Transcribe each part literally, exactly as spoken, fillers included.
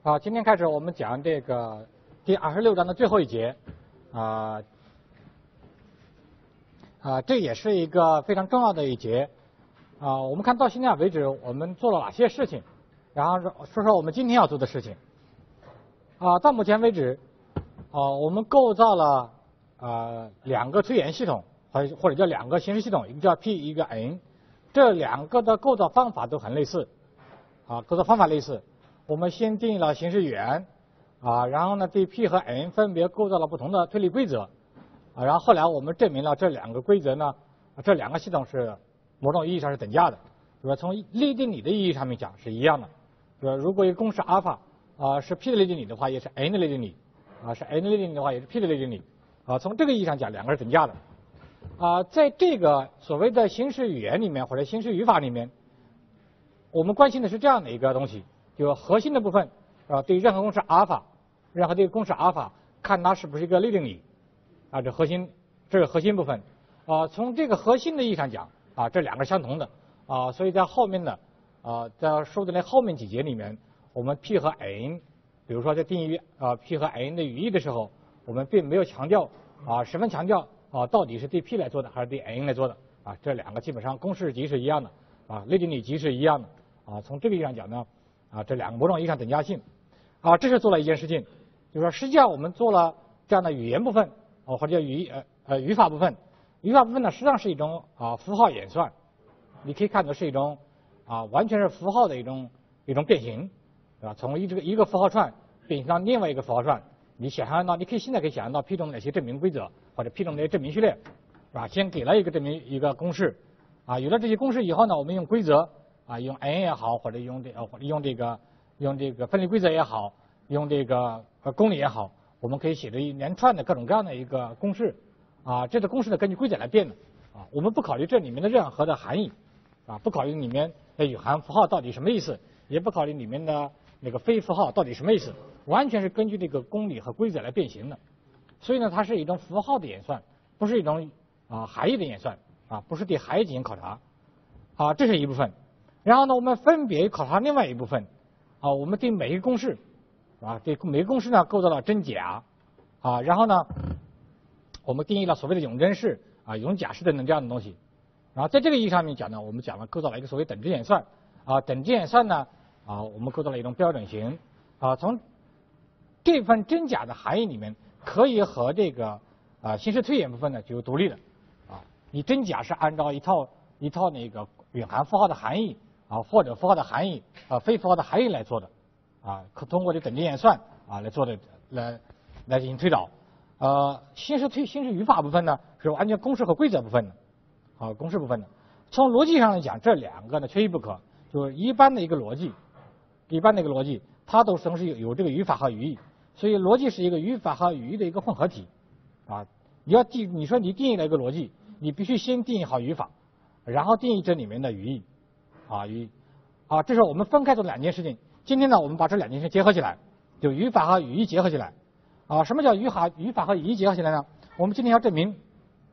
好，今天开始我们讲这个第二十六章的最后一节，啊、呃、啊、呃，这也是一个非常重要的一节啊、呃。我们看到现在为止，我们做了哪些事情，然后说说我们今天要做的事情。啊、呃，到目前为止，啊、呃，我们构造了呃两个推演系统，或或者叫两个形式系统，一个叫 P， 一个 N， 这两个的构造方法都很类似，啊，构造方法类似。我们先定义了形式语言，啊，然后呢对 P 和 N 分别构造了不同的推理规则，啊，然后后来我们证明了这两个规则呢，这两个系统是某种意义上是等价的，对吧？从类定理的意义上面讲是一样的，对吧？如果一个公式阿尔法啊是 P 的类定理的话，也是 N 的类定理，啊是 N 的类定理的话，也是 P 的类定理，啊，从这个意义上讲，两个是等价的，啊，在这个所谓的形式语言里面或者形式语法里面，我们关心的是这样的一个东西。就核心的部分，啊，对任何公式阿尔法，任何这个公式阿尔法，看它是不是一个类定理，啊，这核心，这是核心部分，啊，从这个核心的意义上讲，啊，这两个是相同的，啊，所以在后面的，啊，在说的那后面几节里面，我们 P 和 N， 比如说在定义啊 P 和 N 的语义的时候，我们并没有强调，啊，十分强调，啊，到底是对 P 来做的还是对 N 来做的，啊，这两个基本上公式集是一样的，啊，类定理集是一样的，啊，从这个意义上讲呢。啊，这两个某种意义上等价性，啊，这是做了一件事情，就是说实际上我们做了这样的语言部分，哦，或者叫语呃呃语法部分，语法部分呢实际上是一种啊符号演算，你可以看作是一种啊完全是符号的一种一种变形，对吧？从一这个一个符号串变形到另外一个符号串，你想象到你可以现在可以想象到 P 中的哪些证明规则或者 P 中的证明序列，是吧？先给了一个证明一个公式，啊，有了这些公式以后呢，我们用规则。啊，用 N 也好，或者用这呃，或者用这个用这个分类规则也好，用这个呃公理也好，我们可以写着一连串的各种各样的一个公式，啊，这个公式呢根据规则来变的，啊，我们不考虑这里面的任何的含义，啊，不考虑里面的语涵符号到底什么意思，也不考虑里面的那个非符号到底什么意思，完全是根据这个公理和规则来变形的，所以呢，它是一种符号的演算，不是一种啊含义的演算，啊，不是对含义进行考察，啊，这是一部分。然后呢，我们分别考察另外一部分，啊，我们对每一个公式，啊，对每个公式呢构造了真假，啊，然后呢，我们定义了所谓的永真式、啊永假式等等这样的东西，然后在这个意义上面讲呢，我们讲了构造了一个所谓等值演算，啊，等值演算呢，啊，我们构造了一种标准型，啊，从这份真假的含义里面，可以和这个啊形式推演部分呢就有独立的，啊，你真假是按照一套一套那个蕴含符号的含义。啊，或者符号的含义，啊，非符号的含义来做的，啊，可通过这等值演算啊来做的，来来进行推导。呃，形式推形式语法部分呢是完全公式和规则部分的，啊，公式部分的。从逻辑上来讲，这两个呢缺一不可。就是一般的一个逻辑，一般的一个逻辑，它都同时有有这个语法和语义，所以逻辑是一个语法和语义的一个混合体，啊，你要定，你说你定义了一个逻辑，你必须先定义好语法，然后定义这里面的语义。啊，语啊，这是我们分开做两件事情。今天呢，我们把这两件事结合起来，就语法和语义结合起来。啊，什么叫语法语法和语义结合起来呢？我们今天要证明，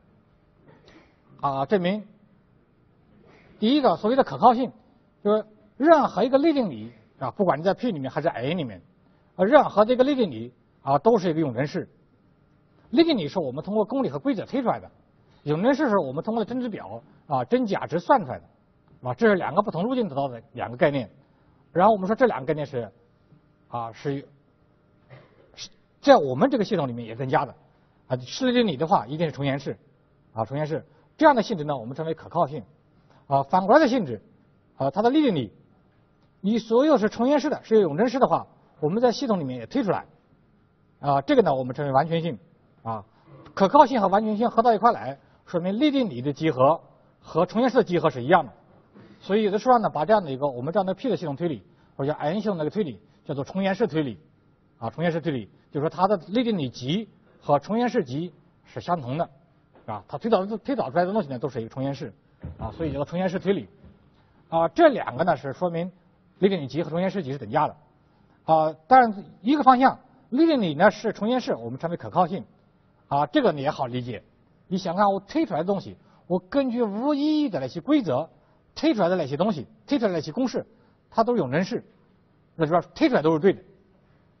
啊，证明第一个所谓的可靠性，就是任何一个类定理啊，不管你在 P 里面还是 N 里面，啊，任何这个类定理啊都是一个永真式。类定理是我们通过公理和规则推出来的，永真式是我们通过真值表啊真假值算出来的。啊，这是两个不同路径得到的两个概念，然后我们说这两个概念是，啊是，是在我们这个系统里面也增加的，啊，式类定理的话一定是重延式，啊重延式这样的性质呢我们称为可靠性，啊反过来的性质，啊它的类定理，你所有是重延式的是永真式的话，我们在系统里面也推出来，啊这个呢我们称为完全性，啊可靠性和完全性合到一块来，说明类定理的集合和重延式的集合是一样的。所以有的时候呢，把这样的一个我们这样的 P 的系统推理，或者叫 N 系统的一个推理，叫做重延式推理，啊，重延式推理，就是说它的类定理集和重延式集是相同的，啊，它推导推导出来的东西呢都是一个重延式，啊，所以叫做重延式推理，啊，这两个呢是说明类定理集和重延式集是等价的，啊，当然一个方向，类定理呢是重延式，我们称为可靠性，啊，这个你也好理解，你想看我推出来的东西，我根据无意义的那些规则。推出来的那些东西，推出来的那些公式，它都是永真式，那就是说推出来都是对的，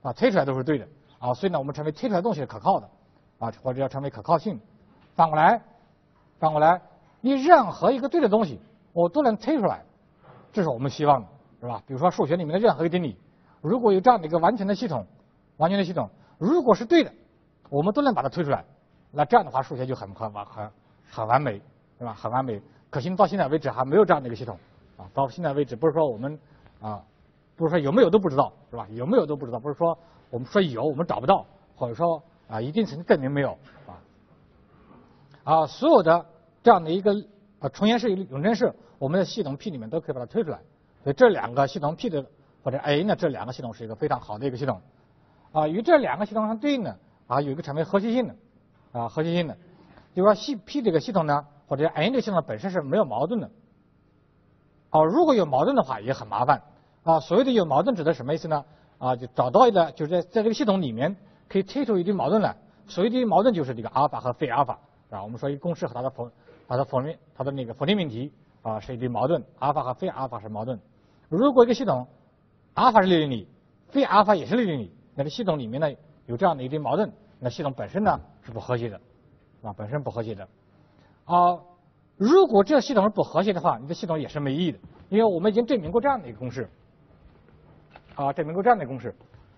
啊，推出来都是对的啊，所以呢，我们称为推出来的东西是可靠的啊，或者要称为可靠性。反过来，反过来，你任何一个对的东西，我都能推出来，这是我们希望的，是吧？比如说数学里面的任何一个定理，如果有这样的一个完全的系统，完全的系统，如果是对的，我们都能把它推出来，那这样的话，数学就很很完很很完美，对吧？很完美。可惜到现在为止还没有这样的一个系统啊，到现在为止不是说我们啊，不是说有没有都不知道，是吧？有没有都不知道，不是说我们说有我们找不到，或者说啊一定程度证明没有啊。啊，所有的这样的一个啊重延式永真式，我们的系统 P 里面都可以把它推出来。所以这两个系统 P 的或者 A 呢，这两个系统是一个非常好的一个系统。啊，与这两个系统相对应的啊，有一个称为和谐性的啊，和谐性的，就是说系 P 这个系统呢，或者 N 这个系统本身是没有矛盾的。啊，如果有矛盾的话也很麻烦。啊，所谓的有矛盾指的什么意思呢？啊，就找到一个就是在在这个系统里面可以推出一堆矛盾来。所谓的矛盾就是这个阿尔法和非阿尔法。啊，我们说一个公式和它的否它的否定它的那个否定命题啊是一堆矛盾，阿尔法和非阿尔法是矛盾。如果一个系统阿尔法是列定理，非阿尔法也是列定理，那个系统里面呢有这样的一堆矛盾，那系统本身呢是不和谐的，啊，本身不和谐的。啊，如果这个系统是不和谐的话，你的系统也是没意义的，因为我们已经证明过这样的一个公式，啊，证明过这样的一个公式。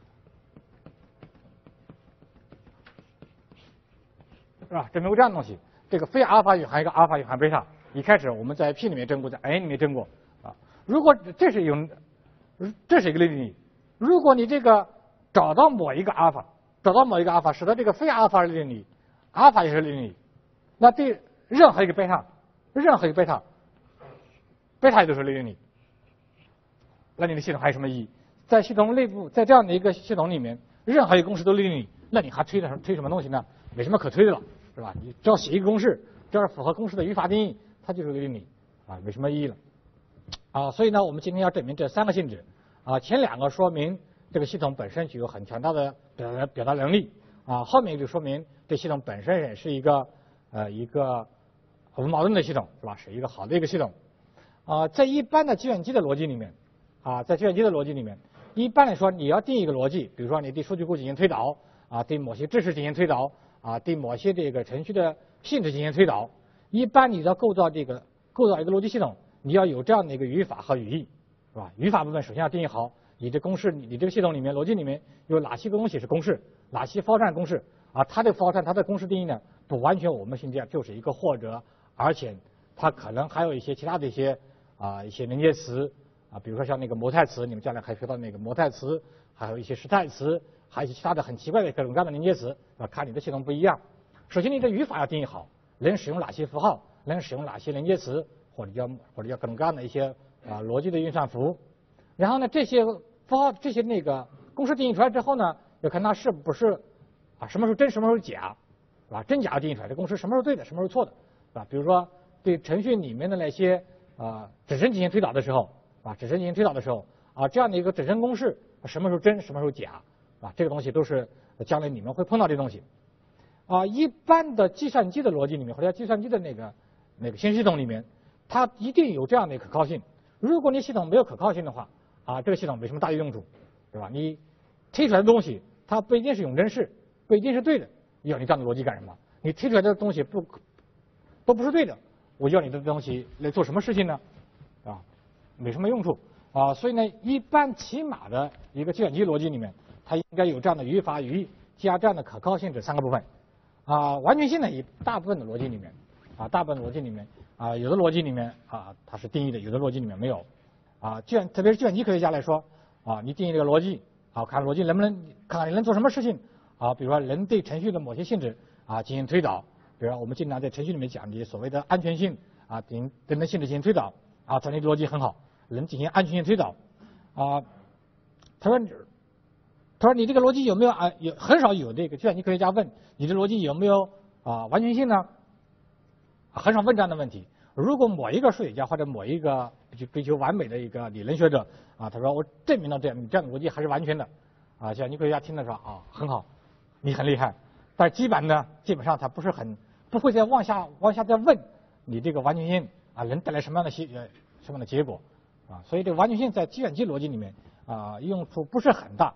是吧？证明过这样的东西，这个非阿尔法蕴含一个阿尔法蕴含贝塔。一开始我们在 P 里面证过，在 N 里面证过啊。如果这是有，这是一个列定理。如果你这个找到某一个阿尔法，找到某一个阿尔法，使得这个非阿尔法是列定理，阿尔法也是列定理，那对任何一个贝塔，任何一个贝塔，贝塔也都是列定理，那你的系统还有什么意义？在系统内部，在这样的一个系统里面，任何一个公式都列定理，那你还推的推什么东西呢？没什么可推的了。是吧？你只要写一个公式，只要是符合公式的语法定义，它就是个定理啊，没什么意义了啊。所以呢，我们今天要证明这三个性质啊，前两个说明这个系统本身具有很强大的表达表达能力啊，后面就说明这系统本身也是一个呃一个无矛盾的系统，是吧？是一个好的一个系统啊。在一般的计算机的逻辑里面啊，在计算机的逻辑里面，一般来说你要定一个逻辑，比如说你对数据库进行推导啊，对某些知识进行推导。啊，对某些这个程序的性质进行推导，一般你要构造这个构造一个逻辑系统，你要有这样的一个语法和语义，是吧？语法部分首先要定义好，你这公式，你这个系统里面逻辑里面有哪些个东西是公式，哪些 for tran 公式啊？它的 for tran 它的公式定义呢，不完全我们现在就是一个或者，而且它可能还有一些其他的一些啊一些连接词啊，比如说像那个模态词，你们将来还学到那个模态词，还有一些时态词。还有一些其他的很奇怪的各种各样的连接词啊，看你的系统不一样。首先，你的语法要定义好，能使用哪些符号，能使用哪些连接词，或者叫或者叫各种各样的一些啊逻辑的运算符。然后呢，这些符号这些那个公式定义出来之后呢，要看它是不是啊什么时候真，什么时候假，是吧？真假要定义出来，这公式什么时候对的，什么时候错的，是吧？比如说对程序里面的那些啊指针进行推导的时候，啊指针进行推导的时候啊这样的一个指针公式什么时候真，什么时候假。啊，这个东西都是将来你们会碰到这东西，啊，一般的计算机的逻辑里面或者计算机的那个那个信息系统里面，它一定有这样的可靠性。如果你系统没有可靠性的话，啊，这个系统没什么大的用处，对吧？你推出来的东西，它不一定是永真式，不一定是对的，要你这样的逻辑干什么？你推出来的东西不都不是对的，我要你的东西来做什么事情呢？啊，没什么用处啊。所以呢，一般起码的一个计算机逻辑里面。它应该有这样的语法语义加这样的可靠性这三个部分，啊，完全性呢，以大部分的逻辑里面，啊，大部分的逻辑里面，啊，有的逻辑里面啊它是定义的，有的逻辑里面没有，啊，计算特别是计算机科学家来说，啊，你定义这个逻辑，啊，看逻辑能不能看看你能做什么事情，啊，比如说能对程序的某些性质啊进行推导，比如说我们经常在程序里面讲的所谓的安全性啊等等等性质进行推导，啊，传递逻辑很好，能进行安全性推导，啊，他说。他说：“你这个逻辑有没有啊？有很少有这个计算机科学家问你这逻辑有没有啊完全性呢？很少问这样的问题。如果某一个数学家或者某一个就追求完美的一个理论学者啊，他说我证明了这样这样的逻辑还是完全的啊，计算机科学家听了说啊很好，你很厉害。但基本呢，基本上他不是很不会再往下往下再问你这个完全性啊能带来什么样的结呃什么样的结果啊？所以这个完全性在计算机逻辑里面啊用处不是很大。”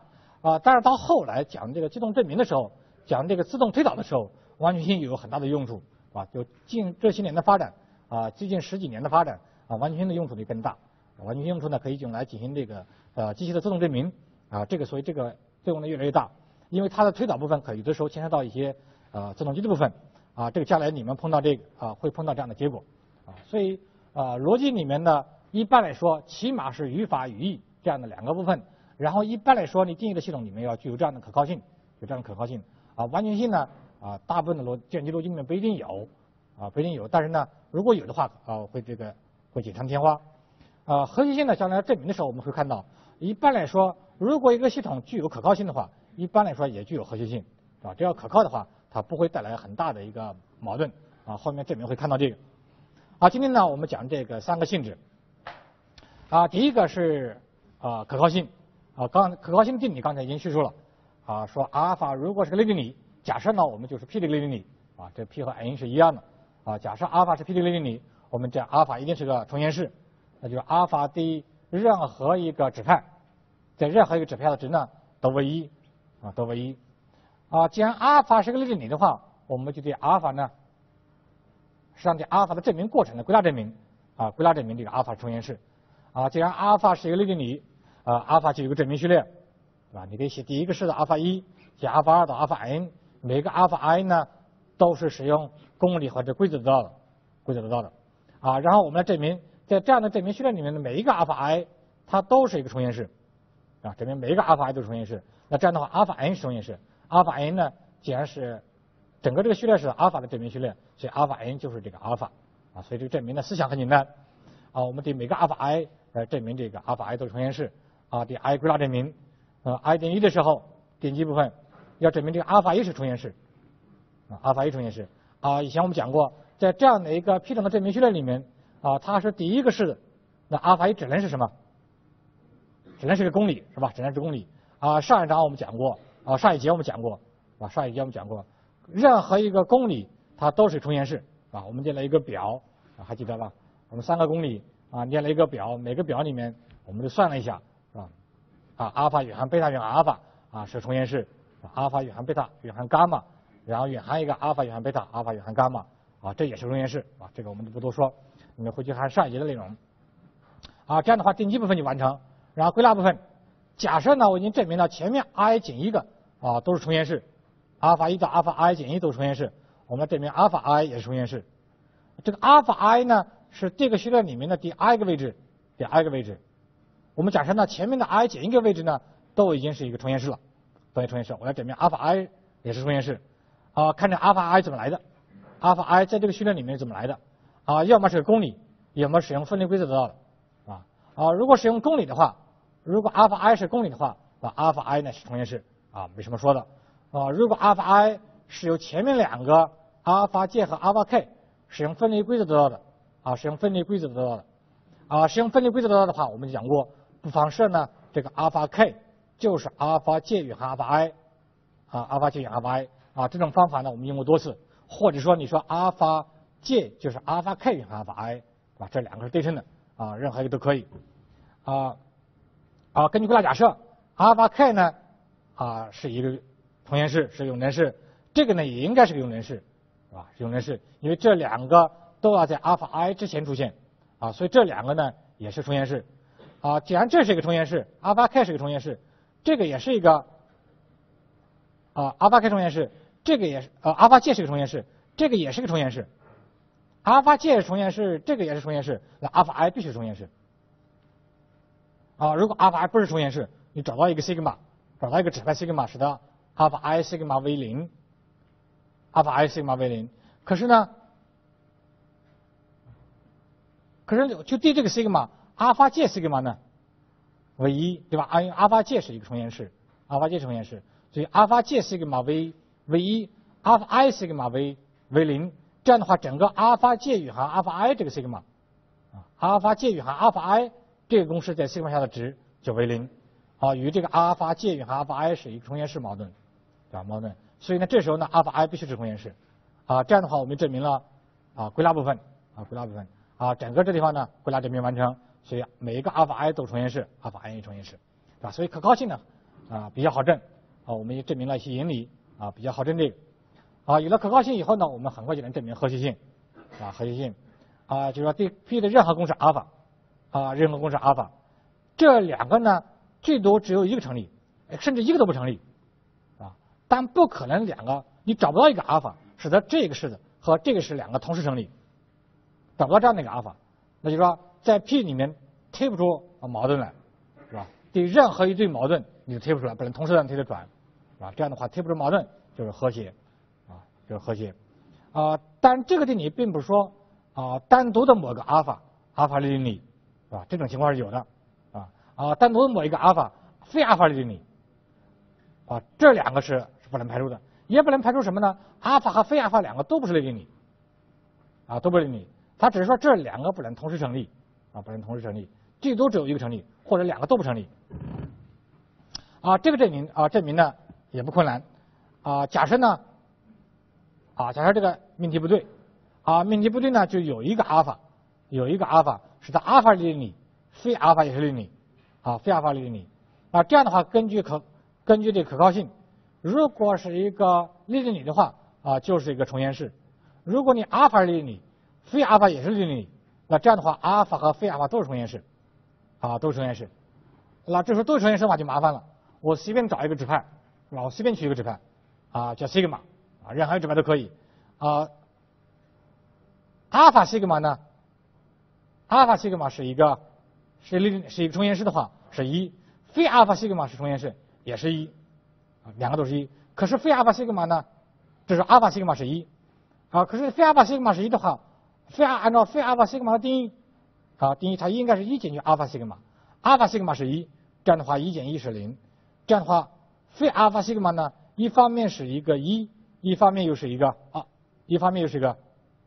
啊，但是到后来讲这个机动证明的时候，讲这个自动推导的时候，完全性有很大的用处，啊，就近这些年的发展啊，最近十几年的发展啊，完全性的用处就更大。完全性用处呢，可以用来进行这个呃机器的自动证明啊，这个所以这个作用呢越来越大，因为它的推导部分可有的时候牵扯到一些呃自动机的部分啊，这个将来你们碰到这个啊会碰到这样的结果啊，所以啊逻辑里面呢一般来说起码是语法语义这样的两个部分，然后一般来说你定义的系统里面要具有这样的可靠性，有这样的可靠性啊，完全性呢啊大部分的逻计算机逻辑里面不一定有啊不一定有，但是呢如果有的话啊会这个会锦上添花。呃，核心性呢，将来证明的时候，我们会看到，一般来说，如果一个系统具有可靠性的话，一般来说也具有核心性，啊，只要可靠的话，它不会带来很大的一个矛盾，啊，后面证明会看到这个。啊，今天呢，我们讲这个三个性质，啊，第一个是啊可靠性，啊，刚可靠性定理刚才已经叙述了，啊，说阿尔法如果是个类定理，假设呢我们就是 P 的类定理，啊，这 P 和 n 是一样的，啊，假设阿尔法是 P 的类定理，我们讲阿尔法一定是个重延式。那就是阿尔法对任何一个指派，在任何一个指派的值呢都为一，啊都为一，啊既然阿尔法是个类定理的话，我们就对阿尔法呢，实际上对阿尔法的证明过程的归纳证明，啊归纳证明这个阿尔法重延式，啊既然阿尔法是一个类定理，啊阿尔法就有个证明序列，对吧？你可以写第一个式的阿尔法一，写阿尔法二到阿尔法 n， 每个阿尔法 i 呢都是使用公理或者规则得到的，规则得到的，啊然后我们来证明。在这样的证明序列里面的每一个阿尔法 i， 它都是一个重延式，啊，证明每一个阿尔法 i 都是重延式。那这样的话，阿尔法 n 是重延式，阿尔法 n 呢，既然是整个这个序列是阿尔法的证明序列，所以阿尔法 n 就是这个阿尔法，啊，所以这个证明的思想很简单，啊，我们对每个阿尔法 i 来证明这个阿尔法 i 都是重延式，啊，对 i 归纳证明，呃 i 等于一的时候，点击部分要证明这个阿尔法一是重延式，啊，阿尔法一重延式，啊，以前我们讲过，在这样的一个批准的证明序列里面。啊，它是第一个式，那阿尔法一只能是什么？只能是个公理，是吧？只能是公理。啊，上一章我们讲过，啊，上一节我们讲过，啊，上一节我们讲过，任何一个公理它都是重延式，啊，我们列了一个表，啊，还记得吧？我们三个公理，啊，列了一个表，每个表里面我们就算了一下，是吧？啊，阿尔法远含贝塔远含阿尔法，啊，是重延式，阿尔法远含贝塔远含伽马，然后远含一个阿尔法远含贝塔，阿尔法远含伽马，啊，这也是重延式，啊，这个我们就不多说。你们回去看上一节的内容，啊，这样的话定基部分就完成，然后归纳部分，假设呢我已经证明了前面 i 减一个啊都是重延式，阿尔法一到阿尔法 i 减一都是重延式，我们来证明阿尔法 i 也是重延式。这个阿尔法 i 呢是这个序列里面的第 i 个位置，第 i 个位置。我们假设呢前面的 i 减一个位置呢都已经是一个重延式了，都是重延式，我来证明阿尔法 i 也是重延式。啊，看着阿尔法 i 怎么来的，阿尔法 i 在这个序列里面怎么来的？啊，要么是个公理，要么使用分类规则得到的，啊啊，如果使用公理的话，如果阿尔法 i 是公理的话，那阿尔法 i 呢是重延式，啊，没什么说的，啊，如果阿尔法 i 是由前面两个阿尔法 j 和阿尔法 k 使用分类规则得到的，啊，使用分类规则得到的，啊，使用分类规则得到的话，我们讲过，不妨设呢这个阿尔法 k 就是阿尔法 j 远含阿尔法 i， 啊，阿尔法 j 远含阿尔法 i， 啊，这种方法呢我们用过多次，或者说你说阿尔法j 就是阿尔法 k 远含阿尔法 i， 啊，这两个是对称的，啊，任何一个都可以，啊，啊，根据归纳假设，阿尔法 k 呢，啊，是一个重延式，是永联式，这个呢也应该是个永联式，啊，是永联式，因为这两个都要在阿尔法 i 之前出现，啊，所以这两个呢也是重延式，啊，既然这是一个重延式，阿尔法 k 是个重延式，这个也是一个，啊，阿尔法 k 重延式，这个也是，呃，阿尔法 j 是个重延式，这个也是个重延式。阿尔法 j 是重延式，这个也是重延式，那阿尔法 i 必须是重延式。啊，如果阿尔法 i 不是重延式，你找到一个 sigma， 找到一个指派 sigma， 使得阿尔法 i sigma 为零，阿尔法 i sigma 为零。可是呢，可是就对这个 sigma， 阿尔法 j sigma 呢为一，对吧？因为阿尔法 j 是一个重延式，阿尔法 j 是重延式，所以阿尔法 j sigma 为为一，阿尔法 i sigma 为为零。这样的话，整个阿尔法 j 与含阿尔法 i 这个 sigma， 啊，阿尔法 j 与含阿尔法 i 这个公式在 sigma 下的值就为零，啊，与这个阿尔法 j 与含阿尔法 i 是一个重延式矛盾，对吧？矛盾。所以呢，这时候呢，阿尔法 i 必须是重延式，啊，这样的话我们证明了啊归纳部分，啊归纳部分，啊整个这地方呢归纳证明完成，所以每一个阿尔法 i 都重延式，阿尔法 i 也重延式，对吧？所以可靠性呢， 啊比较好证啊，我们也证明了一些原理啊比较好证这个啊，有了可靠性以后呢，我们很快就能证明和谐性啊和谐性啊，就是说对 P 的任何公式阿尔法啊任何公式阿尔法，这两个呢最多只有一个成立，甚至一个都不成立啊，但不可能两个你找不到一个阿尔法使得这个式子和这个式两个同时成立，找不到这样的一个阿尔法，那就是说在 P 里面推不出矛盾来，是吧？对任何一对矛盾你就推不出来，不能同时让推得转，是吧？这样的话推不出矛盾就是和谐，啊，就是和谐，啊，但这个定理并不是说啊单独的某个阿尔法阿尔法列定理，是吧？这种情况是有的，啊啊单独的某一个阿尔法非阿尔法列定理，啊这两个是是不能排除的，也不能排除什么呢？阿尔法和非阿尔法两个都不是列定理，啊都不是列定理，它只是说这两个不能同时成立，啊不能同时成立，最多只有一个成立，或者两个都不成立。啊，这个证明啊，证明呢也不困难。啊，假设呢，啊，假设这个命题不对，啊，命题不对呢，就有一个阿尔法，有一个阿尔法是它阿尔法列定理，非阿尔法也是列定理，啊，非阿尔法列定理。啊，这样的话，根据可根据这可靠性，如果是一个列定理的话，啊，就是一个重延式。如果你阿尔法列定理，非阿尔法也是列定理，那这样的话，阿尔法和非阿尔法都是重延式，啊，都是重延式。那这时候都是重延式的话就麻烦了。我随便找一个指派，是吧？我随便取一个指派，啊，叫西格玛，啊，任何一个指派都可以，啊，阿尔法西格玛呢？阿尔法西格玛是一个是列是一个重延式的话是一，非阿尔法西格玛是重延式也是一，啊，两个都是一。可是非阿尔法西格玛呢？这是阿尔法西格玛是一，啊，可是非阿尔法西格玛是一的话，非阿按照非阿尔法西格玛的定义，啊，定义它应该是一减去阿尔法西格玛，阿尔法西格玛是一，这样的话一减一是零。这样的话，非阿尔法西格玛呢，一方面是一个一，一方面又是一个啊，一方面又是一个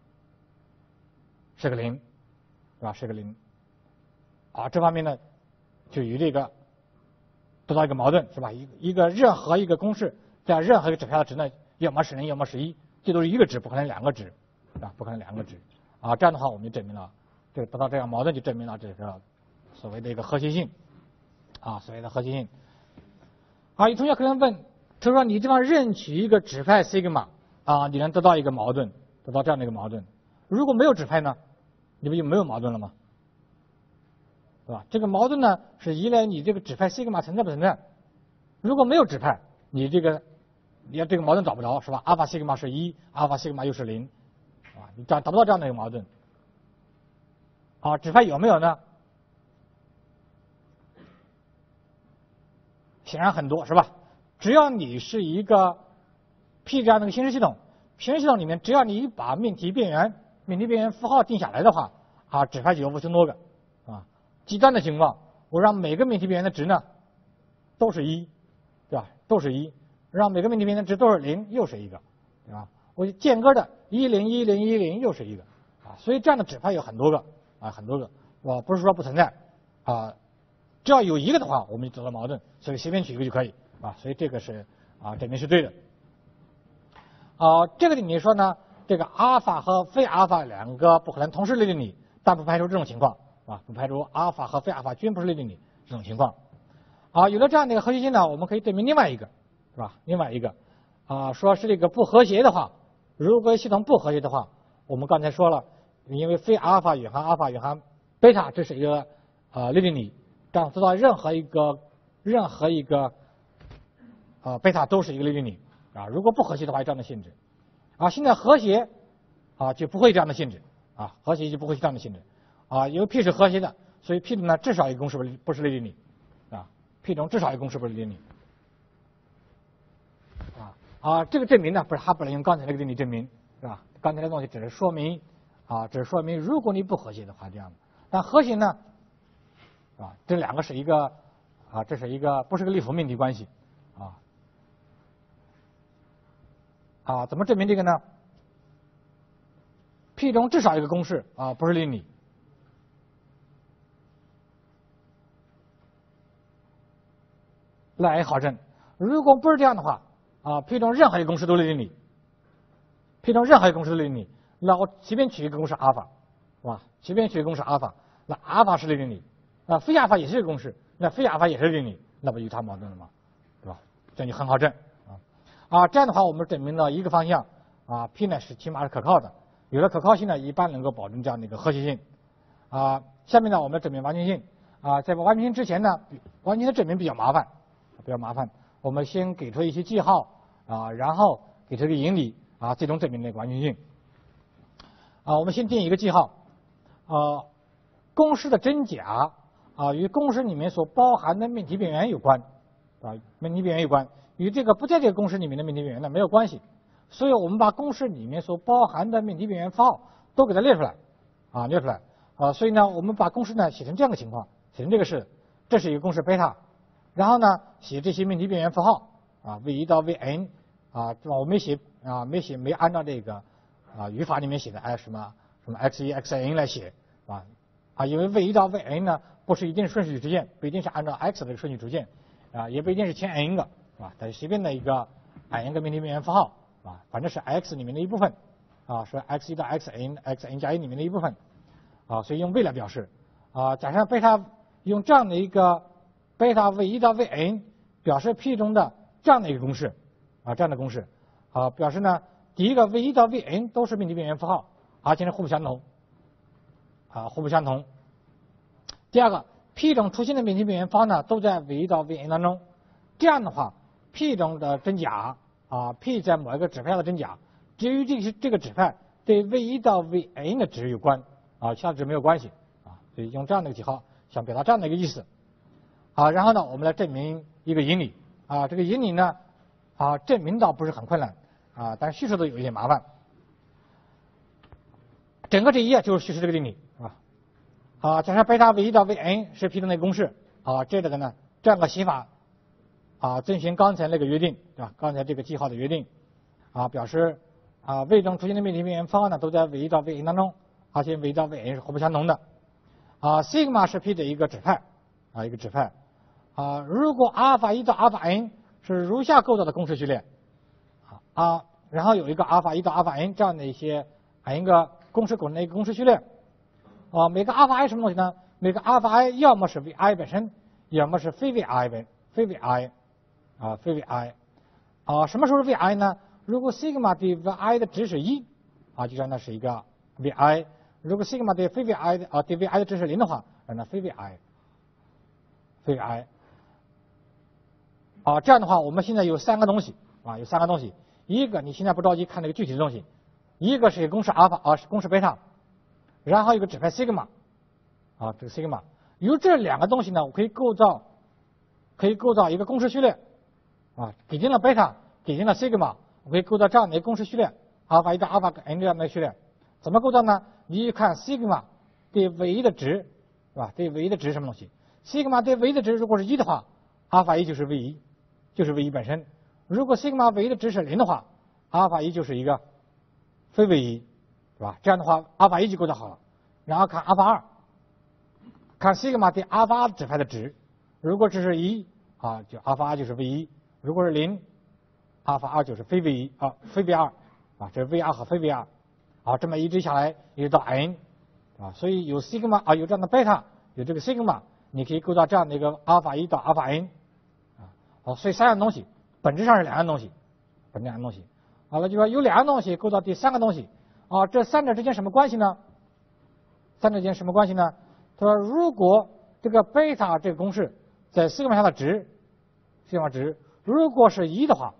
是个零，是吧？是个零，啊，这方面呢，就与这个得到一个矛盾，是吧？一一个任何一个公式在任何一个指标的值呢，要么是零，要么是一，这都是一个值，不可能两个值，是吧？不可能两个值，啊，这样的话我们就证明了，这个得到这样矛盾就证明了这个所谓的一个和谐性，啊，所谓的和谐性。啊，有同学可能问，他说你这方任取一个指派西格玛啊，你能得到一个矛盾，得到这样的一个矛盾。如果没有指派呢，你不就没有矛盾了吗？对吧？这个矛盾呢是依赖你这个指派西格玛存在不存在。如果没有指派，你这个你要这个矛盾找不着，是吧？阿尔法西格玛是一，阿尔法西格玛又是零，啊，你找找不到这样的一个矛盾。啊，指派有没有呢？显然很多，是吧？只要你是一个 P 这样的一个形式系统，形式系统里面，只要你把命题边缘、命题边缘符号定下来的话，啊，指派就有无穷多个，啊，极端的情况，我让每个命题边缘的值呢都是一，对吧？都是一，让每个命题边缘的值都是零，又是一个，对吧？我间隔的一零一零一零又是一个，啊，所以这样的指派有很多个，啊，很多个，我不是说不存在，啊。只要有一个的话，我们就得到矛盾，所以随便取一个就可以啊。所以这个是啊，证明是对的。啊，这个定理说呢，这个阿尔法和非阿尔法两个不可能同时列定理，但不排除这种情况啊，不排除阿尔法和非阿尔法均不是列定理这种情况。啊，有了这样的一个和谐性呢，我们可以证明另外一个，是吧？另外一个啊，说是这个不和谐的话，如果系统不和谐的话，我们刚才说了，因为非阿尔法远含阿尔法远含贝塔，这是一个啊列定理。这样知道任何一个任何一个啊贝塔都是一个列定理啊，如果不和谐的话，这样的性质啊，现在和谐啊就不会这样的性质啊，和谐就不会这样的性质啊，因为 P 是和谐的，所以 P 中呢至少一个公式不不是列定理啊 ，P 中至少一个公式不是列定理啊啊，这个证明呢不是它不能用刚才那个定理证明，是吧？刚才的东西只是说明啊，只是说明如果你不和谐的话这样的，但和谐呢？啊，这两个是一个啊，这是一个不是个立符命题关系啊啊，怎么证明这个呢 ？P 中至少一个公式啊，不是列定理。那也好证，如果不是这样的话啊 ，P 中任何一个公式都列定理 ，P 中任何一个公式都列定理，那我随便取一个公式阿尔法，是吧？随便取一个公式阿尔法，那阿尔法是列定理。啊，非阿尔法也是一个公式，那非阿尔法也是列定理，那不与它矛盾了吗？ 等于恒号阵啊啊，这样的话我们证明了一个方向啊 P 呢是起码是可靠的，有了可靠性呢，一般能够保证这样的一个和谐性啊。下面呢我们证明完全性啊，在完全性之前呢，完全性的证明比较麻烦，比较麻烦，我们先给出一些记号啊，然后给出一个引理啊，最终证明那个完全性啊。我们先定一个记号啊，公式的真假啊与公式里面所包含的命题边缘有关啊，命题边缘有关，与这个不在这个公式里面的命题边缘呢没有关系，所以我们把公式里面所包含的命题边缘符号都给它列出来啊，列出来啊，所以呢我们把公式呢写成这样的情况，写成这个式，这是一个公式贝塔，然后呢写这些命题边缘符号啊 v 一到 vn 啊，对吧？我没写啊，没写没按照这个啊语法里面写的哎什么什么 x 一 xn 来写啊啊，因为 v 一到 vn 呢不是一定是顺序逐渐，不一定是按照 x 的顺序逐渐啊，也不一定是前 n 个啊，它是随便的一个 n 个命题边缘符号啊，反正是 x 里面的一部分啊，是 x 一到 xn xn 加一里面的一部分啊，所以用 v 来表示啊，假设贝塔用这样的一个贝塔 v 一到 vn 表示 P 中的这样的一个公式啊，这样的公式啊，表示呢第一个 v 一到 vn 都是命题边缘符号，而且是互不相同啊，互不相同。第二个 P 中出现的命题边缘符号呢都在 v 一到 vn 当中，这样的话 P 中的真假啊 P 在某一个指派的真假只与这个这个指派对 v 一到 vn 的值有关啊，其他值没有关系啊，所以用这样的一个记号想表达这样的一个意思啊。然后呢我们来证明一个引理啊，这个引理呢啊证明倒不是很困难啊，但是叙述的有一点麻烦。整个这一页就是叙述这个定理啊啊，假设贝塔 v 一到 vn 是 P 中的一个公式啊，这个呢这样个写法啊遵循刚才那个约定对吧？刚才这个记号的约定啊，表示啊 v 中出现的命题边缘符号呢都在 v 一到 vn 当中，而且 v 一到 vn 是互不相同的啊。sigma 是 P 的一个指派啊，一个指派啊。如果阿尔法一到阿尔法 n 是如下构造的公式序列啊，然后有一个阿尔法一到阿尔法 n 这样的一些啊一个公式滚的一个公式序列啊，每个阿尔法 i 什么东西呢？每个阿尔法 i 要么是 vi 本身，要么是非 vi 本非 vi 啊非 vi 啊。什么时候是 vi 呢？如果 sigma 对 vi 的值是一啊，就让它是一个 vi； 如果 sigma 对非 vi 的啊对 vi 的值是零的话，让它非 vi 非 vi 啊。这样的话，我们现在有三个东西啊，有三个东西。一个你现在不着急看这个具体的东西，一个是公式阿尔法啊，是公式贝塔，然后一个指派 sigma 啊，这个 sigma 由这两个东西呢，我可以构造可以构造一个公式序列啊，给定了贝塔，给定了 sigma， 我可以构造这样的一个公式序列，阿尔法一到阿尔法 n 这样的序列。怎么构造呢？你去看 sigma 对唯一的值是吧？对唯一的值是什么东西 ？sigma 对唯一的值如果是一的话，阿尔法一就是 v 一，就是 v 一本身。如果 sigma 唯一的值是零的话，阿尔法一就是一个非 v 一，是吧？这样的话，阿尔法一就构造好了。然后看阿尔法二，看 sigma 对阿尔法二指派的值，如果这是一啊，就阿尔法二就是 v 一；如果是零，阿尔法二就是非 v 一啊，非 v 二啊，这是 v 二和非 v 二啊，这么一直下来一直到 n 啊，所以有 sigma 啊，有这样的贝塔，有这个 sigma， 你可以构造这样的一个阿尔法一到阿尔法 n 啊，好，所以三样东西。本质上是两样东西，本质两样东西，好了，就说有两样东西构造第三个东西，啊，这三者之间什么关系呢？三者之间什么关系呢？他说，如果这个贝塔这个公式在西格玛下的值，西格玛值如果是一的话，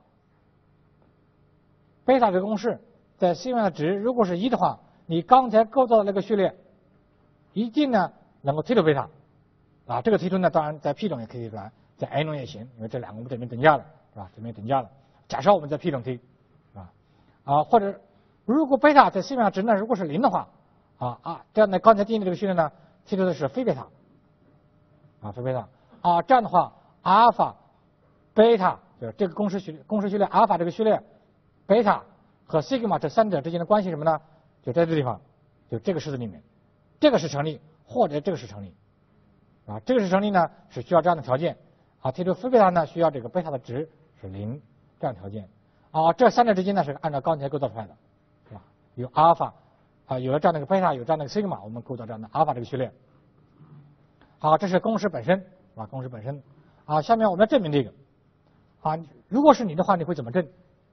贝塔这个公式在西格玛的值如果是一的话，你刚才构造的那个序列一定呢能够推出贝塔，啊，这个推出呢当然在 P 中也可以推出来，在 n 中也行，因为这两个我们这边等价了。是吧？这边等价了。假设我们在 P 中推，啊啊，或者如果贝塔在西格玛值呢，如果是零的话，啊啊，这样呢，刚才定的这个序列呢，推出的是非贝塔，啊，非贝塔，啊，这样的话，阿尔法、贝塔，就是这个公式序公式序列阿尔法这个序列，贝塔和西格玛这三者之间的关系什么呢？就在这地方，就这个式子里面，这个是成立，或者这个是成立，啊，这个是成立呢，是需要这样的条件，啊，推出非贝塔呢，需要这个贝塔的值是零这样条件啊，这三者之间呢是按照刚才构造出来的，是吧？有阿尔法啊，有了这样的一个贝塔，有这样的一个西格玛，我们构造这样的阿尔法这个序列。好，这是公式本身，啊，公式本身啊。下面我们来证明这个啊，如果是你的话，你会怎么证？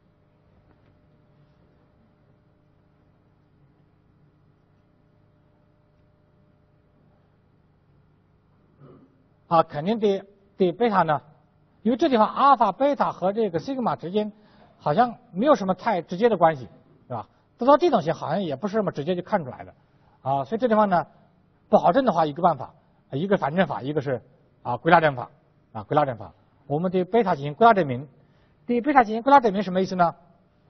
啊，肯定对对贝塔呢，因为这地方阿尔法、贝塔和这个西格玛之间好像没有什么太直接的关系，是吧？得到这东西好像也不是那么直接就看出来的，啊，所以这地方呢不好证的话，一个办法，一个反证法，一个是啊归纳证法，啊归纳证法，我们对贝塔进行归纳证明。对贝塔进行归纳证明什么意思呢？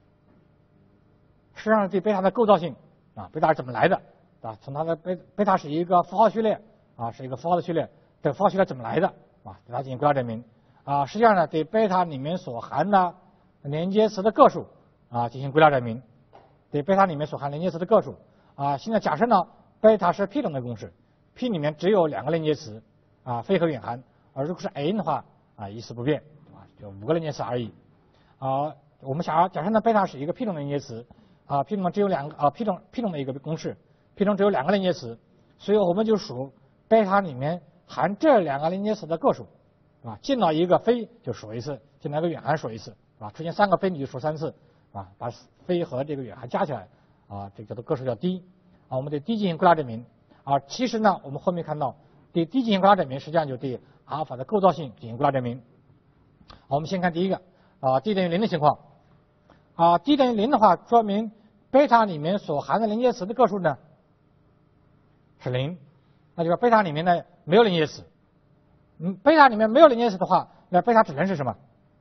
实际上对贝塔的构造性啊，贝塔是怎么来的啊？从它的贝贝塔是一个符号序列啊，是一个符号的序列，这个符号序列怎么来的啊？对它进行归纳证明啊。实际上呢，对贝塔里面所含的连接词的个数啊进行归纳证明，对贝塔里面所含连接词的个数啊。现在假设呢，贝塔是 P 等的公式 ，P 里面只有两个连接词啊，非和远含，而如果是 n 的话啊，一词不变啊，就五个连接词而已啊。我们想假设呢，贝塔是一个 P 等的连接词。啊 ，P 中只有两个啊 ，P 中 P 中的一个公式 ，P 中只有两个连接词，所以我们就数贝塔里面含这两个连接词的个数，啊，见到一个非就数一次，见到一个远含数一次，啊，出现三个非你就数三次，啊，把非和这个远含加起来，啊，这个叫做个数叫 d， 啊，我们对 d 进行归纳证明，啊，其实呢，我们后面看到对 d 进行归纳证明，实际上就对阿尔法的构造性进行归纳证明。好，我们先看第一个，啊 ，d 等于零的情况。啊 ，d 等于零的话，说明贝塔里面所含的连接词的个数呢是零，那就是贝塔里面呢没有连接词。嗯，贝塔里面没有连接词的话，那贝塔只能是什么？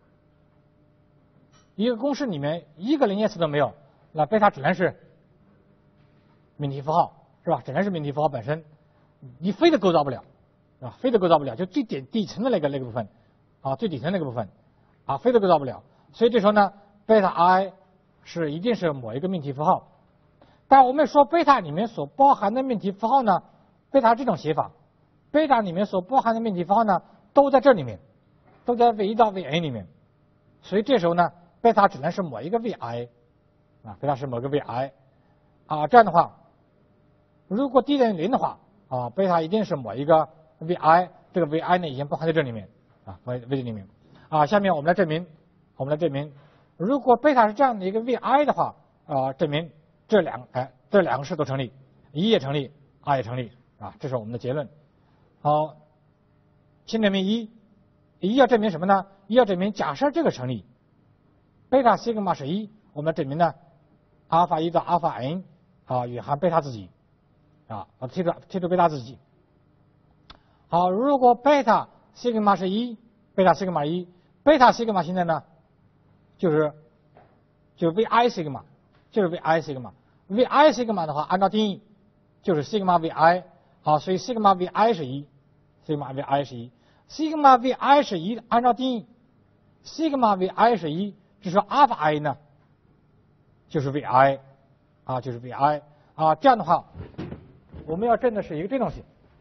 一个公式里面一个连接词都没有，那贝塔只能是命题符号，是吧？只能是命题符号本身，你非都构造不了，啊，非都构造不了，就最底底层的那个那个部分，啊，最底层那个部分，啊，非都构造不了。所以这时候呢，贝塔 i 是一定是某一个命题符号，但我们说贝塔里面所包含的命题符号呢，贝塔这种写法，贝塔里面所包含的命题符号呢都在这里面，都在 v 一到 vn 里面，所以这时候呢，贝塔只能是某一个 vi， 啊，贝塔是某个 vi， 啊，这样的话，如果 d 等于零的话，啊，贝塔一定是某一个 vi， 这个 vi 呢已经包含在这里面，啊，包含在这里面，啊，下面我们来证明，我们来证明。如果贝塔是这样的一个 vi 的话，啊、呃，证明这两哎这两个式都成立，一也成立，二也成立啊，这是我们的结论。好，先证明一，一要证明什么呢？一要证明假设这个成立，贝塔西格玛是一，我们证明呢，阿尔法一到阿尔法 n 啊远含贝塔自己啊，剔除剔除贝塔自己。好，如果贝塔西格玛是一，贝塔西格玛一，贝塔西格玛现在呢？就是就是 vi 西格玛，就是 vi 西格玛 ，vi 西格玛的话，按照定义就是西格玛 vi， 好，所以西格玛 vi 是一，西格玛 vi 是一，西格玛 vi 是一，按照定义，西格玛 vi 是一，就说阿尔法 i 呢就是 vi， 啊，就是 vi， 啊，这样的话，我们要证的是一个这东西，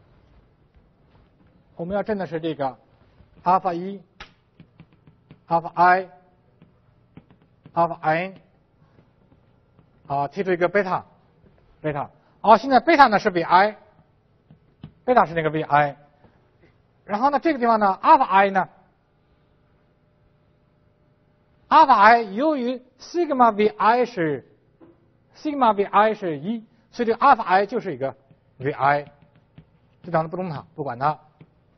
我们要证的是这个阿尔法一，阿尔法 i。阿尔法 n， 啊，提出一个贝塔，贝塔，好，现在贝塔呢是 vi， 贝塔是那个 vi， 然后呢这个地方呢阿尔法 i 呢，阿尔法 i 由于西格玛 vi 是西格玛 vi 是一，所以这个阿尔法 i 就是一个 vi， 这当然不动它，不管它。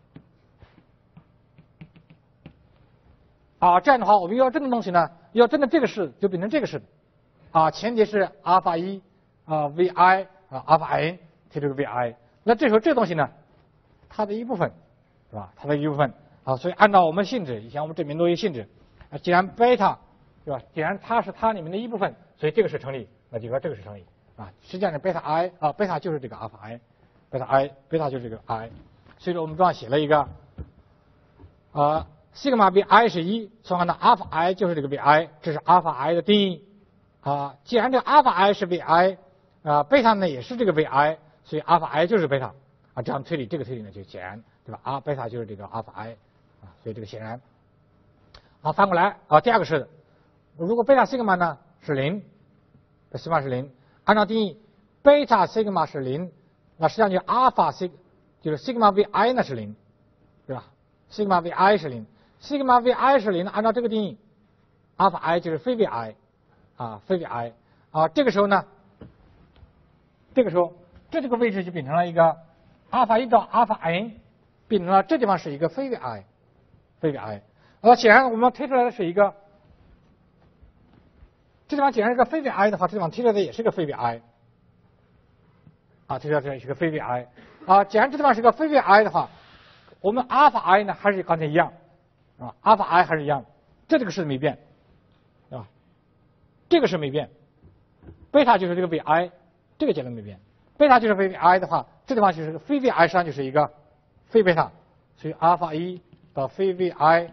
啊，这样的话，我们要证的东西呢，要证的这个式就变成这个式，啊，前提是阿尔法一啊 vi 啊阿尔法 n 提这个 vi， 那这时候这个东西呢，它的一部分，是吧？它的一部分啊，所以按照我们性质，以前我们证明多一性质，啊，既然贝塔，对吧？既然它是它里面的一部分，所以这个是成立，那就说这个是成立，啊，实际上是贝塔 i 啊，贝塔就是这个阿尔法 i， 贝塔 i， 贝塔就是这个 i， 所以说我们这样写了一个，啊。西格玛 vi 是一，所以呢，阿尔法 i 就是这个 vi， 这是阿尔法 i 的定义啊。既然这个阿尔法 i 是 vi， 啊，贝塔呢也是这个 vi， 所以阿尔法 i 就是贝塔啊。这样推理，这个推理呢就显然，对吧？啊，贝塔就是这个阿尔法 i 啊，所以这个显然。好，反过来啊，第二个是，如果贝塔西格玛呢是零，西格玛是零，按照定义，贝塔西格玛是零，那实际上就阿尔法西就是西格玛 vi 呢是零，对吧？西格玛 vi 是零。 西格玛 vi 是零，按照这个定义，阿尔法 i 就是非 vi， 啊，非 vi， 啊，这个时候呢，这个时候这这个位置就变成了一个阿尔法一到阿尔法 n， 变成了这地方是一个非 vi， 非 vi， 而显然我们推出来的是一个，这地方既然是个非 vi 的话，这地方推出来的也是个非 vi， 啊，推出来这是个非 vi， 啊，既然这地方是个非 vi 的话，我们阿尔法 i 呢还是刚才一样，啊，阿尔法 i 还是一样，这这个式没变，对吧？这个是没变，贝塔就是这个 vi， 这个结论没变。贝塔就是非 vi 的话，这地方就是个非 vi 实际上就是一个非贝塔，所以阿尔法一到非 vi，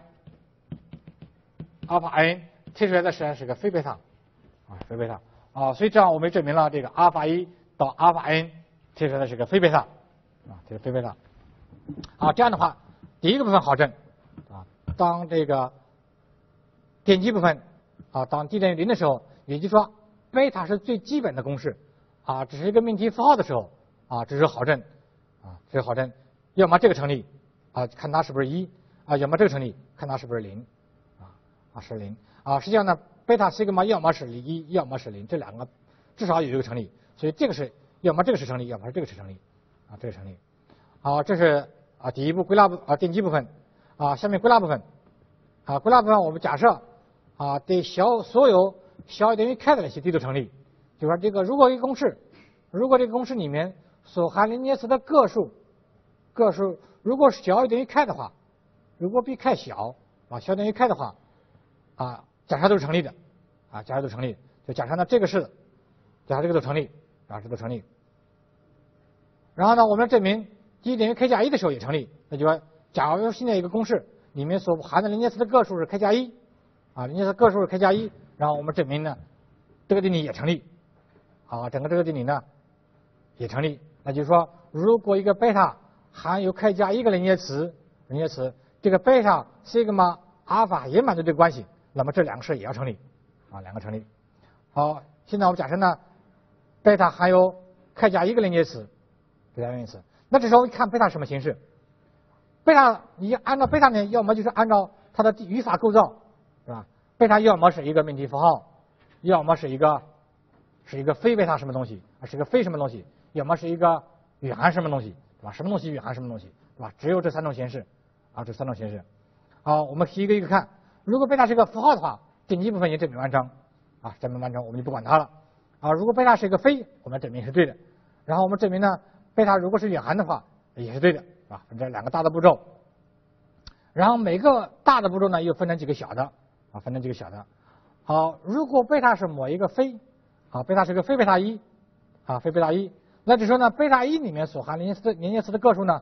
阿尔法 n 推出来的实际上是个非贝塔，啊，非贝塔，啊，所以这样我们证明了这个阿尔法一到阿尔法 n 推出来的是个非贝塔，啊，这个非贝塔。啊，这样的话，第一个部分好证，啊，当这个点击部分啊，当 d 等于零的时候，也就是说贝塔是最基本的公式，啊，只是一个命题符号的时候，啊，这是好证，啊，这是好证，要么这个成立，啊，看它是不是一，啊，要么这个成立，看它是不是零，啊，啊是零，啊，实际上呢，贝塔西格玛要么是一，要么是零，这两个至少有一个成立，所以这个是要么这个是成立，要么是这个是成立，啊，这个成立，好，这是。啊，第一步归纳部啊，电机部分，啊，下面归纳部分，啊，归纳部分我们假设啊，对小所有小于等于 k 的那些对都成立，就说这个如果一个公式，如果这个公式里面所含连接词的个数，个数如果小于等于 k 的话，如果比 k 小啊，小等于 k 的话，啊，假设都是成立的，啊，假设都成立，就假设呢这个是，假设这个都成立，啊，这都成立，然后呢，我们证明。d 等于 k 加一的时候也成立，那就说，假如现在一个公式里面所含的连接词的个数是 k 加一，啊，连接词个数是 k 加一，然后我们证明呢，这个定理也成立，啊，整个这个定理呢也成立，那就是说，如果一个贝塔含有 k 加一个连接词，连接词，这个贝塔西格玛阿尔法也满足这个关系，那么这两个式也要成立，啊，两个成立。好，现在我们假设呢，贝塔含有 k 加一个连接词，贝塔连接词。那这时候一看贝塔什么形式？贝塔你按照贝塔呢，要么就是按照它的语法构造，是吧？贝塔要么是一个命题符号，要么是一个是一个非贝塔什么东西，啊，是一个非什么东西，要么是一个蕴含什么东西，对吧？什么东西蕴含什么东西，对吧？只有这三种形式，啊，这三种形式。好，我们一个一个看。如果贝塔是一个符号的话，电机部分也证明完成，啊，证明完成，我们就不管它了。啊，如果贝塔是一个非，我们证明是对的。然后我们证明呢？贝塔如果是蕴含的话，也是对的，啊，这两个大的步骤。然后每个大的步骤呢，又分成几个小的，啊，分成几个小的。好，如果贝塔是某一个非，啊，贝塔是个非贝塔一，啊，非贝塔一，那就说呢，贝塔一里面所含连接词的连接词的个数呢，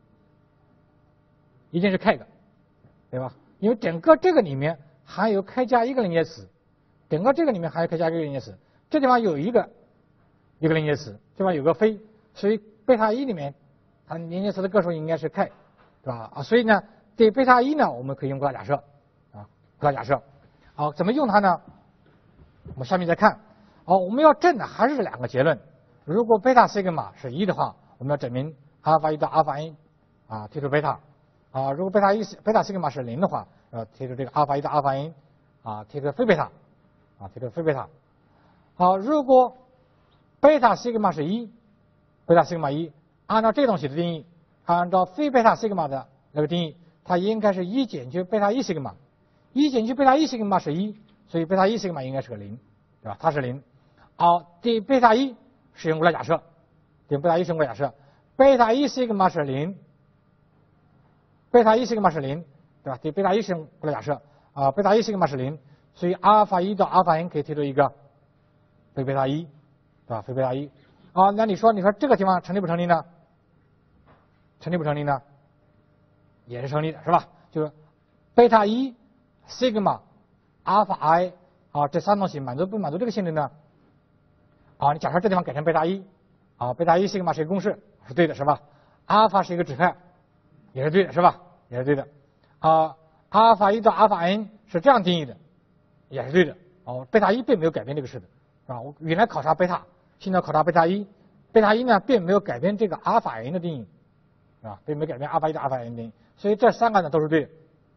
一定是 k 个，对吧？因为整个这个里面含有 k 加一个连接词，整个这个里面含有 k 加一个连接词，这地方有一个一个连接词，这地方有个非。所以贝塔一里面，它连接词的个数应该是 k， 对吧？啊，所以呢，对贝塔一呢，我们可以用归纳假设，啊，归纳假设。好，怎么用它呢？我们下面再看。好，我们要证的还是这两个结论。如果贝塔西格玛是一的话，我们要证明阿尔法一到阿尔法 n， 啊，推出贝塔。啊，如果贝塔一贝塔西格玛是零的话，呃，推出这个阿尔法一到阿尔法 n， 啊，推出非贝塔，啊，推出非贝塔。好，如果贝塔西格玛是一。贝塔西格玛一，按照这东西的定义，按照非贝塔西格玛的那个定义，它应该是一减去贝塔一西格玛，一减去贝塔一西格玛是一，所以贝塔一西格玛应该是个零，对吧？它是零。好，对贝塔一使用归纳假设，对贝塔一使用归纳假设，贝塔一西格玛是零，贝塔一西格玛是零，对吧？对贝塔一使用归纳假设，啊，贝塔一西格玛是零，所以阿尔法一到阿尔法 n 可以推出一个非贝塔一，对吧？非贝塔一。啊，那你说，你说这个情况成立不成立呢？成立不成立呢？也是成立的，是吧？就是贝塔一、西格玛、阿尔法 i 啊，这三东西满足不满足这个性质呢？啊，你假设这地方改成贝塔一，啊，贝塔一西格玛是一个公式，是对的，是吧？阿尔法是一个指派，也是对的，是吧？也是对的。啊，阿尔法一到阿尔法 n 是这样定义的，也是对的。哦，贝塔一并没有改变这个式的，是吧？我原来考察贝塔。现在考察贝塔一，贝塔一呢并没有改变这个阿尔法 n 的定义，啊，并没有改变阿尔法一的阿尔法 n 定义，所以这三个呢都是对的，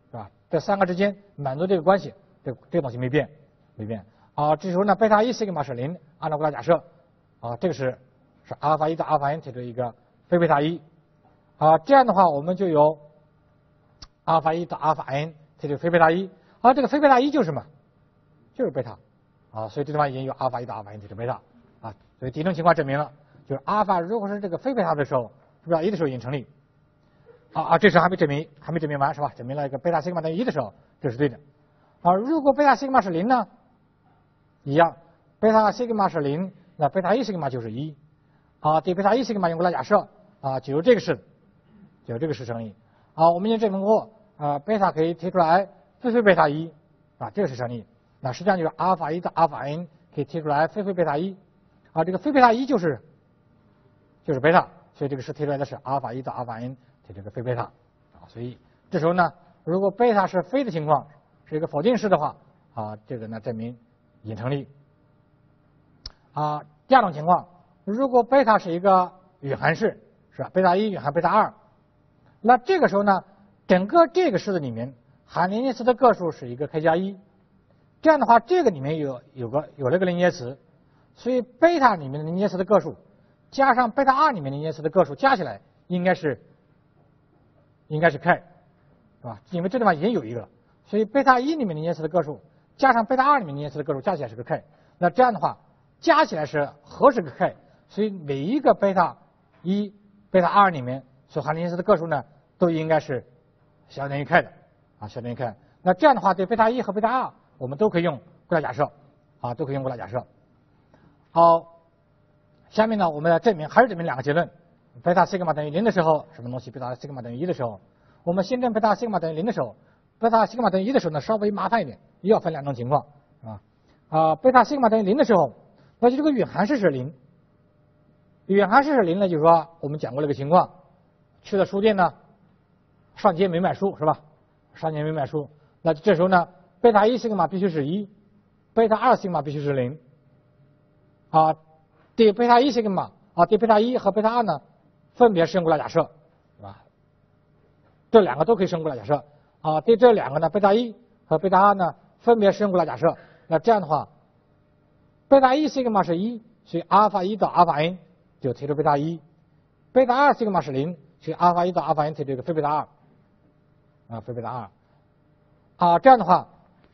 是吧？这三个之间满足这个关系，这这个东西没变，没变。啊，这时候呢，贝塔一西格玛是零，按照过来假设，啊，这个是是阿尔法一到阿尔法 n 提出一个非贝塔一，啊，这样的话我们就有阿尔法一到阿尔法 n 提出非贝塔一，啊，这个非贝塔一就是什么？就是贝塔，啊，所以这地方已经有阿尔法一到阿尔法 n 提出贝塔，啊，所以第一种情况证明了，就是阿尔法如果是这个非贝塔的时候，非贝塔一的时候已经成立。啊啊，这时候还没证明，还没证明完是吧？证明了一个贝塔西格玛等于一的时候，这是对的。啊，如果贝塔西格玛是零呢，一样，贝塔西格玛是零，那贝塔一西格玛就是一。啊，对贝塔一西格玛用过来假设，啊，就有这个式，就有这个式成立。啊，我们已经证明过，啊，贝塔可以提出来非非贝塔一，啊，这个是成立。那实际上就是阿尔法一到阿尔法 n 可以提出来非非贝塔一，啊，这个非贝塔一就是就是贝塔，所以这个式提出来的是阿尔法一到阿尔法 n。这个非贝塔啊，所以这时候呢，如果贝塔是非的情况，是一个否定式的话啊，这个呢证明已经成立。啊，第二种情况，如果贝塔是一个隐含式，是吧？贝塔一隐含贝塔二，那这个时候呢，整个这个式子里面含连接词的个数是一个 k 加一，这样的话，这个里面有有个有了个连接词，所以贝塔里面的连接词的个数加上贝塔二里面连接词的个数加起来应该是。应该是 k， 是吧？因为这地方已经有一个了，所以贝塔一里面连接词的个数加上贝塔二里面连接词的个数加起来是个 k。那这样的话，加起来是合是个 k， 所以每一个贝塔一、贝塔二里面所含连接词的个数呢，都应该是小等于 k 的啊，小等于 k。那这样的话，对贝塔一和贝塔二，我们都可以用过来假设啊，都可以用过来假设。好，下面呢，我们来证明，还是证明两个结论。贝塔西格玛等于零的时候，什么东西？贝塔西格玛等于一的时候，我们先证贝塔西格玛等于零的时候，贝塔西格玛等于一的时候呢，稍微麻烦一点，又要分两种情况啊啊，贝塔西格玛等于零的时候，那就这个隐含式是零，隐含式是零呢，就是说我们讲过这个情况，去了书店呢，上街没买书是吧？上街没买书，那这时候呢，贝塔一西格玛必须是一，贝塔二西格玛必须是零，啊，对贝塔一西格玛啊，对贝塔一和贝塔二呢。分别是用过来假设，是吧？这两个都可以是用过来假设啊。对这两个呢，贝塔一和贝塔二呢，分别是用过来假设。那这样的话，贝塔一西格玛是一，所以阿尔法一到阿尔法 n 就提出贝塔一；贝塔二西格玛是零，所以阿尔法一到阿尔法 n 提出一个非贝塔二啊，非贝塔二啊。这样的话，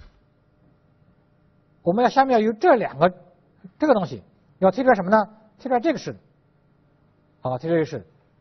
我们要下面要有这两个这个东西，要提出来什么呢？提出来这个式。啊，这个是，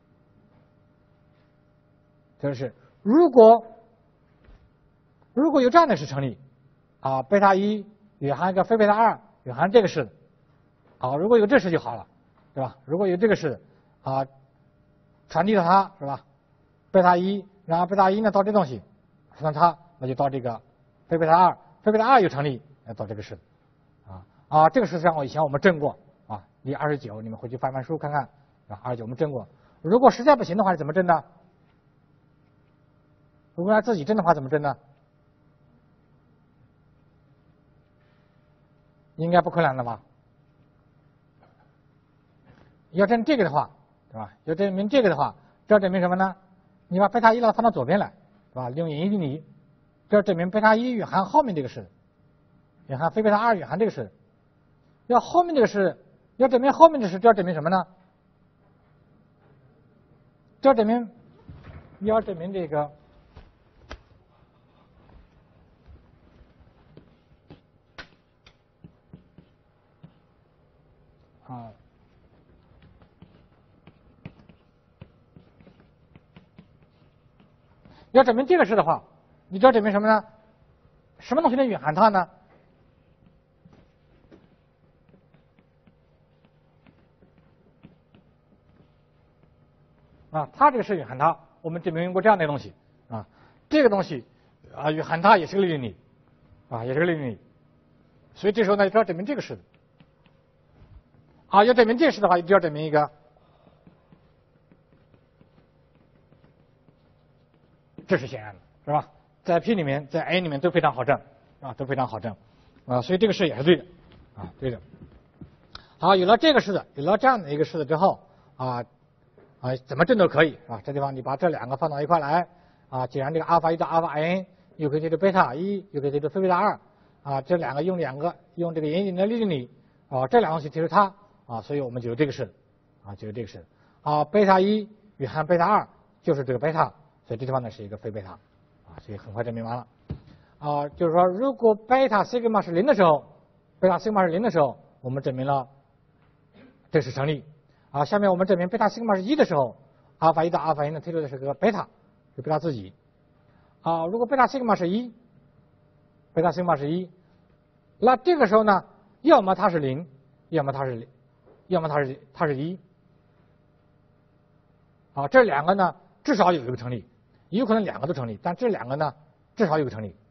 这个是，如果如果有这样的式成立，啊，贝塔一隐含一个非贝塔二，隐含这个式，啊，如果有这式就好了，对吧？如果有这个式，啊，传递到它是吧？贝塔一，然后贝塔一呢到这东西，传到它，那就到这个非贝塔二，非贝塔二又成立，到这个式，啊啊，这个式上我以前我们证过，啊，例二十九，你们回去翻翻书看看。啊，二十九我们证过，如果实在不行的话，是怎么证呢？如果要自己证的话，怎么证呢？应该不困难了吧？要证这个的话，对吧？要证明这个的话，这要证明什么呢？你把贝塔一呢放到左边来，对吧？利用引力定理，这要证明贝塔一隐含后面这个式，隐含非贝塔二隐含这个式。要后面这个式，要证明后面这个式，这要证明什么呢？这要证明，你要证明这个啊，要证明这个式的话，你就要证明什么呢？什么东西能隐含它呢？啊，它这个是隐含它，我们证明过这样的东西啊，这个东西啊隐含它也是个定理，啊也是个定理，所以这时候呢就要证明这个式。啊，要证明这个式的话，就要证明一个，这是显然的，是吧？在 P 里面，在 A 里面都非常好证，啊都非常好证，啊所以这个式也是对的，啊对的。好，有了这个式子，有了这样的一个式子之后，啊。啊，怎么证都可以啊。这地方你把这两个放到一块来啊，既然这个阿尔法一到阿尔法 n 又可以提出贝塔一，又可以提出非贝塔二，啊，这两个用两个用这个引领的力定理，啊，这两个东西提出它，啊，所以我们就有这个式，啊，就有这个式，啊，贝塔一与含贝塔二就是这个贝塔，所以这地方呢是一个非贝塔，啊，所以很快证明完了，啊，就是说如果贝塔西格玛是零的时候，贝塔西格玛是零的时候，我们证明了这是成立，啊，下面我们证明贝塔西格玛是一的时候，阿尔法一到阿尔法一呢推出的是个贝塔，是贝塔自己。啊，如果贝塔西格玛是一，贝塔西格玛是一，那这个时候呢，要么它是零，要么它是零，要么它是它是一。啊，这两个呢至少有一个成立，也有可能两个都成立，但这两个呢至少有一个成立。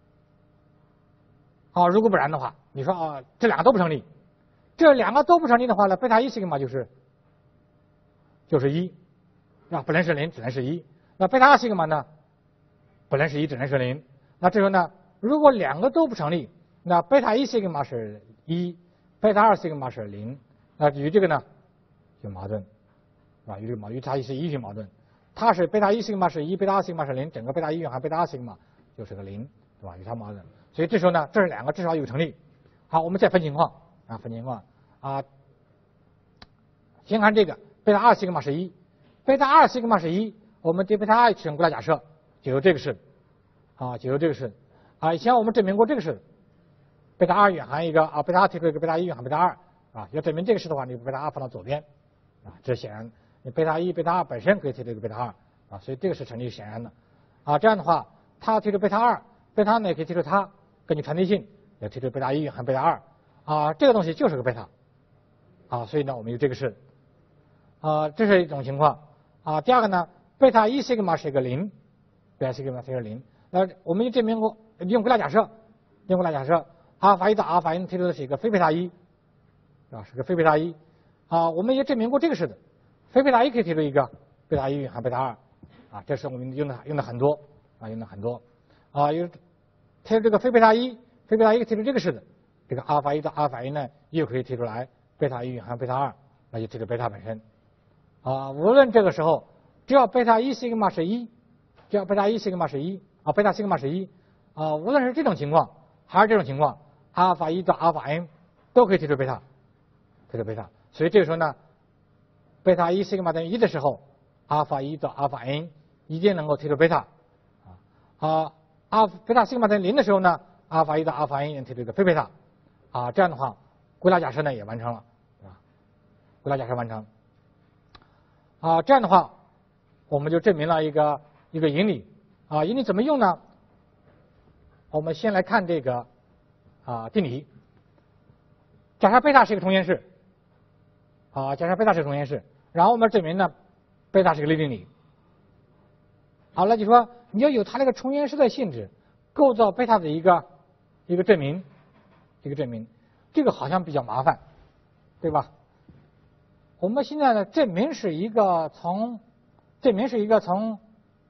啊，如果不然的话，你说啊这两个都不成立，这两个都不成立的话呢，贝塔一西格玛就是就是一，啊，不能是零，只能是一。那贝塔二西格玛呢？不能是一，只能是零。那这时候呢，如果两个都不成立，那贝塔一西格玛是一，贝塔二西格玛是零，那与这个呢就矛盾，是吧？与这个矛与它是一就矛盾。它是贝塔一西格玛是一，贝塔二西格玛是零，整个贝塔一蕴含贝塔二西格玛就是个零，对吧？与它矛盾。所以这时候呢，这是两个至少有成立。好，我们再分情况啊，分情况啊。先看这个贝塔二西格玛是一，贝塔二西格玛是一，我们对贝塔二使用归纳假设。就有这个式，啊，就有这个式，啊，以前我们证明过这个式，贝塔二蕴含一个啊，贝塔二提出一个贝塔一蕴含贝塔二，啊，要证明这个式的话，你把贝塔二放到左边，啊，这是显然，你贝塔一、贝塔二本身可以提出一个贝塔二，啊，所以这个是成立显然的，啊，这样的话，它提出贝塔二，贝塔呢也可以提出它，根据传递性也提出贝塔一蕴含贝塔二，啊，这个东西就是个贝塔，啊，所以呢我们有这个式，啊，这是一种情况，啊，第二个呢，贝塔一西格玛是一个零。贝塔西格玛是一个零，那我们就证明过用归纳假设，用归纳假设，阿尔法一到阿尔法一推出的是一个非贝塔一，啊，是个非贝塔一，啊，我们也证明过这个式的，非贝塔一可以提出一个贝塔一蕴含贝塔二，啊，这是我们用的用的很多，啊，用的很多，啊，有提出这个非贝塔一，非贝塔一提出这个式的，这个阿尔法一到阿尔法一呢又可以提出来贝塔一蕴含贝塔二，那就提出贝塔本身，啊，无论这个时候，只要贝塔一西格玛是一。只要贝塔一西格玛是一啊，贝塔西格玛是一啊，无论是这种情况还是这种情况，阿尔法一到阿尔法 n 都可以提出贝塔，提出贝塔。所以这个时候呢，贝塔一西格玛等于一的时候，阿尔法一到阿尔法 n 一定能够提出贝塔啊啊，阿贝塔西格玛等于零的时候呢，阿尔法一到阿尔法 n 也能提出一个非贝塔啊，这样的话，归纳假设呢也完成了啊，归纳假设完成啊，这样的话，我们就证明了一个。一个引理啊，引理怎么用呢？我们先来看这个啊定理。假设贝塔是一个重延式啊，假设贝塔是个重延式，然后我们证明呢，贝塔是个类定理。好了，就说你要有它那个重延式的性质，构造贝塔的一个一个证明，一个证明，这个好像比较麻烦，对吧？我们现在呢，证明是一个从证明是一个从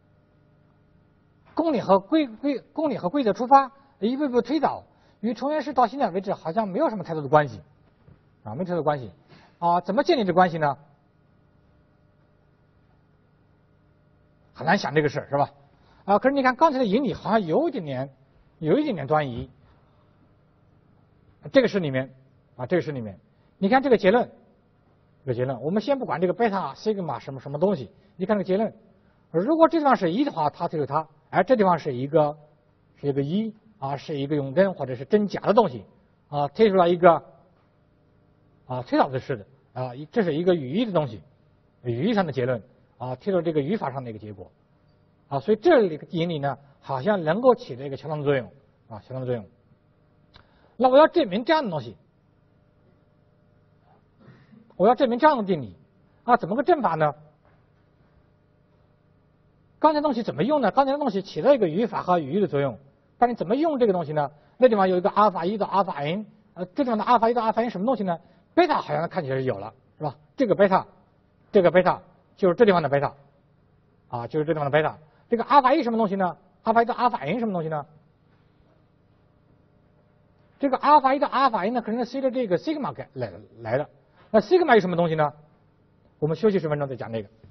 公理和规规公理和规则出发，一步一步推导，与重延式到现在为止好像没有什么太多的关系，啊，没太多的关系，啊，怎么建立这关系呢？很难想这个事儿，是吧？啊，可是你看刚才的引理好像有一点点，有一点点端倪。这个式里面，啊，这个式里面，你看这个结论，这个结论，我们先不管这个贝塔西格玛什么什么东西，你看这个结论，如果这地方是一的话，它就是它。而这地方是一个是一个一啊，是一个永真或者是真假的东西啊，推出来一个啊推导的式的啊，这是一个语义的东西，语义上的结论啊，推出这个语法上的一个结果啊，所以这里个引理呢，好像能够起到一个桥梁的作用啊，桥梁的作用。那我要证明这样的东西，我要证明这样的定理啊，怎么个证法呢？刚才东西怎么用呢？刚才的东西起了一个语法和语义的作用，但你怎么用这个东西呢？那地方有一个阿尔法一到阿尔法 n， 呃，这地方的阿尔法一到阿尔法 n 什么东西呢？贝塔好像看起来是有了，是吧？这个贝塔，这个贝塔就是这地方的贝塔，啊，就是这地方的贝塔。这个阿尔法一什么东西呢？阿尔法一到阿尔法 n 什么东西呢？这个阿尔法一到阿尔法 n 呢，可能是随着这个西格玛来来的。那西格玛有什么东西呢？我们休息十分钟再讲这个。